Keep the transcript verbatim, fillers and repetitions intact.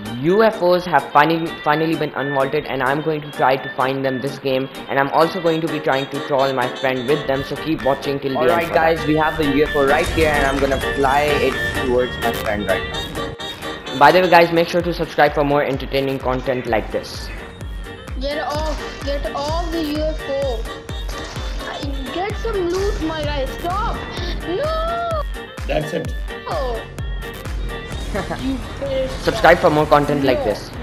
U F Os have finally finally been unvaulted, and I'm going to try to find them this game, and I'm also going to be trying to troll my friend with them, so keep watching till the end. Alright guys, we have the U F O right here and I'm gonna fly it towards my friend right now. By the way guys, make sure to subscribe for more entertaining content like this. Get off, get off the U F O. Get some loot, my guy. Stop. No. That's it. Oh. You Subscribe for more content like this.